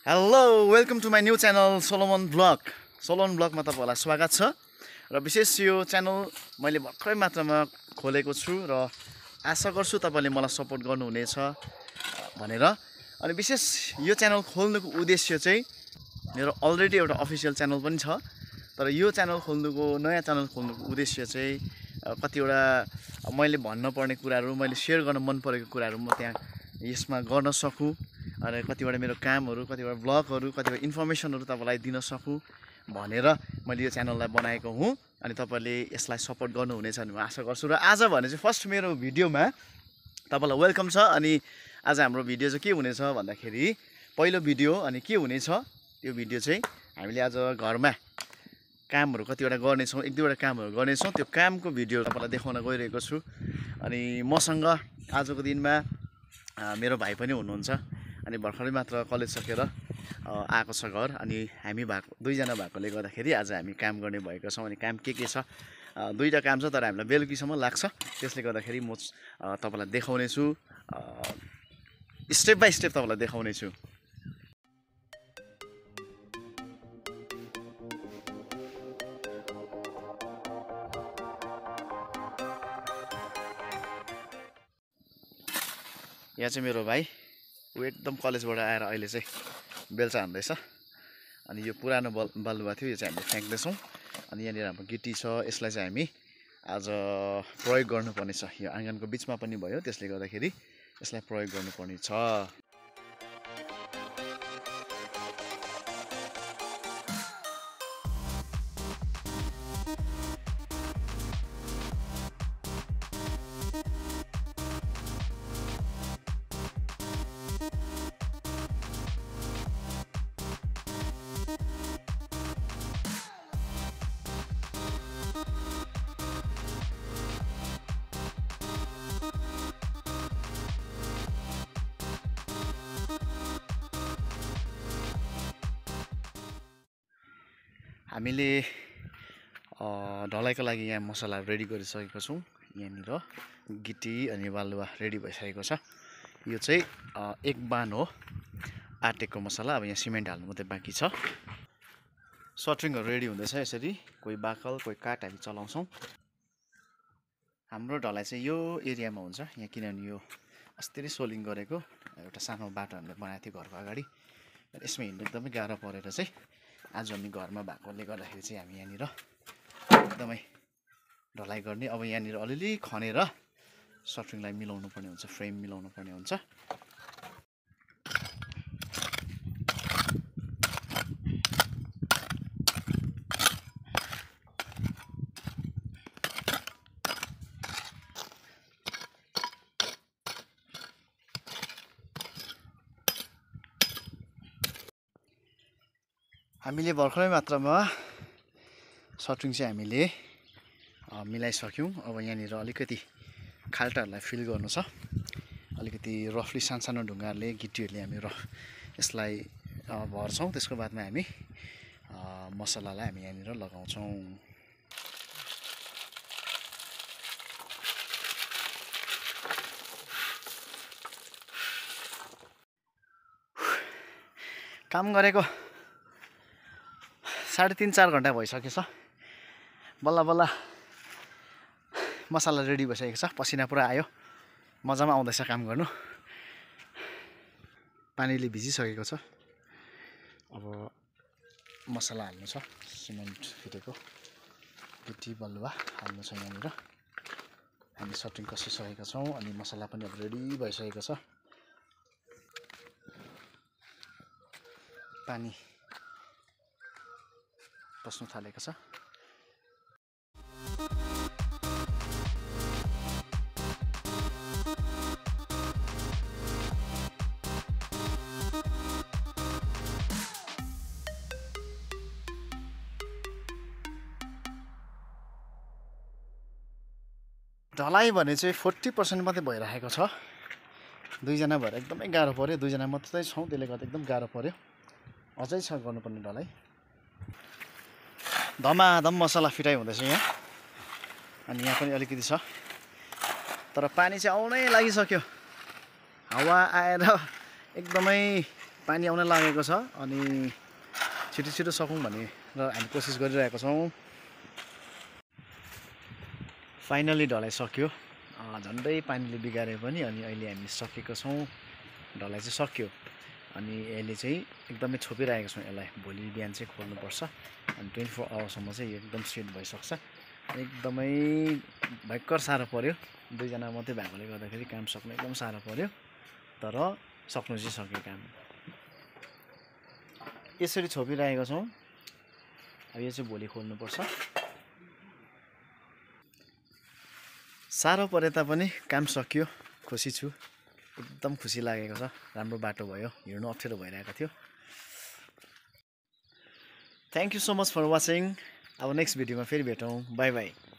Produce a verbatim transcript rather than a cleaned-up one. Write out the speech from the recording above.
Hello welcome to my new channel Solomon blog Solomon ब्लगमा तपाईँहरूलाई स्वागत छ र विशेष यो च्यानल मैले भर्खरै मात्रामा खोलेको छु र आशा गर्छु तपाईँले मलाई सपोर्ट गर्नुहुनेछ भनेर। अनि विशेष यो च्यानल खोल्नुको उद्देश्य चाहिँ मेरो अलरेडी एउटा अफिसियल च्यानल पनि छ, तर यो च्यानल खोल्नुको नयाँ च्यानल खोल्नुको उद्देश्य चाहिँ कतिवटा मैले भन्नुपर्ने कुराहरू, मैले सेयर गर्न मन परेको कुराहरू म त्यहाँ यसमा गर्न सकूँ, अनि कतिवटा मेरो कामहरू, कतिवटा ब्लगहरू, कतिवटा इन्फर्मेसनहरू तपाईँलाई दिन सकूँ भनेर मैले यो च्यानललाई बनाएको हुँ। अनि तपाईँले यसलाई सपोर्ट गर्नुहुनेछ भन्ने म आशा गर्छु। र आज भने चाहिँ फर्स्ट मेरो भिडियोमा तपाईँलाई वेलकम छ। अनि आज हाम्रो भिडियो चाहिँ के हुनेछ भन्दाखेरि पहिलो भिडियो अनि के हुनेछ त्यो भिडियो चाहिँ हामीले आज घरमा कामहरू कतिवटा गर्नेछौँ, एक दुईवटा कामहरू गर्नेछौँ। त्यो कामको भिडियो तपाईँलाई देखाउन गइरहेको छु। अनि मसँग आजको दिनमा मेरो भाइ पनि हुनुहुन्छ। अनि भर्खरै मात्र कलेज सकेर आएको छ घर। अनि हामी भएको दुईजना भएकोले गर्दाखेरि आज हामी काम गर्ने भएको छौँ। अनि काम के के छ, दुईवटा काम छ तर हामीलाई बेलुकीसम्म लाग्छ। त्यसले गर्दाखेरि म तपाईँलाई देखाउने छु, स्टेप बाई स्टेप तपाईँलाई देखाउने छु। यहाँ चाहिँ मेरो भाइ ऊ एकदम कलेजबाट आएर अहिले चाहिँ बेल्चा हान्दैछ। अनि यो पुरानो बल बालुवा थियो, यो चाहिँ हामीले फ्याँक्दैछौँ। अनि यहाँनिर हाम्रो गिटी छ, यसलाई चाहिँ हामी आज प्रयोग गर्नुपर्ने छ। यो आँगनको बिचमा पनि भयो, त्यसले गर्दाखेरि यसलाई प्रयोग गर्नुपर्ने छ। हामीले ढलाइको लागि यहाँ मसला रेडी गरिसकेको छौँ। यहाँनिर गिटी अनि बालुवा रेडी भइसकेको छ। यो चाहिँ एक बान हो आटेको मसला। अब यहाँ सिमेन्ट हाल्नु मात्रै बाँकी छ। सटरिङहरू रेडी हुँदैछ। यसरी कोही बाकल कोही काठ हामी चलाउँछौँ। हाम्रो ढलाइ चाहिँ यो एरियामा हुन्छ यहाँ, किनभने यो अस्ति नै सोलिङ गरेको एउटा सानो बाटो हामीले बनाएको थियो घरको अगाडि। यसमा हिँड्नु एकदमै गाह्रो परेर चाहिँ आज हामी घरमा भएकोले गर्दाखेरि चाहिँ हामी यहाँनिर एकदमै ढलाइ गर्ने। अब यहाँनिर अलिअलि खनेर सटरिङलाई मिलाउनु पर्ने हुन्छ, फ्रेम मिलाउनु पर्ने हुन्छ। हामीले भर्खरै मात्रामा सटरिङ चाहिँ हामीले मिलाइसक्यौँ। अब यहाँनिर अलिकति खाल्टाहरूलाई फिल गर्नु छ। अलिकति रफली सानसानो ढुङ्गाहरूले गिटीहरूले हामी र यसलाई भर्छौँ। त्यसको बादमा हामी मसलालाई हामी यहाँनिर लगाउँछौँ। काम गरेको साढे तिन चार घन्टा भइसकेछ। बल्ल बल्ल मसला रेडी भइसकेको छ। पसिना पुरा आयो, मजामा आउँदैछ काम गर्नु। पानीले भिजिसकेको छ। अब मसला हाल्नु छ, सिमेन्ट फिटेको गिटी बालुवा हाल्नु छ। यहाँनिर हामी सटरिङ कसिसकेका छौँ। अनि मसला पनि अब रेडी भइसकेको छ। पानी पस्नु थालेको छ। ढलाइ भने चाहिँ फोर्टी पर्सेन्ट मात्रै भइरहेको छ। दुईजना भएर एकदमै गाह्रो पऱ्यो। दुईजना मात्रै छौँ, त्यसले गर्दा एकदम गाह्रो पऱ्यो। अझै छ गर्नुपर्ने ढलाइ। धमाधम मसला फिटाइ हुँदैछ यहाँ। अनि यहाँ पनि अलिकति छ, तर पानी चाहिँ आउनै लागिसक्यो। हावा आएर एकदमै पानी आउन लागेको छ अनि छिटो छिटो सकौँ भने र हामी कोसिस गरिरहेको छौँ। फाइनली ढलाइ सक्यो, झन्डै पानीले बिगारे पनि अनि अहिले हामी सकेको छौँ, ढलाइ चाहिँ सक्यो। अनि यसले चाहिँ एकदमै छोपिरहेको छौँ यसलाई, भोलि बिहान चाहिँ खोल्नुपर्छ अनि ट्वेन्टी फोर आवर्ससम्म चाहिँ यो एकदम सेट भइसक्छ। एकदमै भयङ्कर साह्रो पऱ्यो, दुईजना मात्रै भएकोले गर्दाखेरि काम सक्नु एकदम साह्रो पऱ्यो, तर सक्नु चाहिँ सक्यो काम। यसरी छोपिरहेको छौँ, अब यो चाहिँ भोलि खोल्नुपर्छ। साह्रो परे तापनि काम सकियो, खुसी छु, एकदम खुसी लागेको छ। राम्रो बाटो भयो, हिँड्नु अप्ठ्यारो भइरहेको थियो। Thank you so much for watching. अब नेक्स्ट भिडियोमा फेरि भेटौँ, बाई बाई।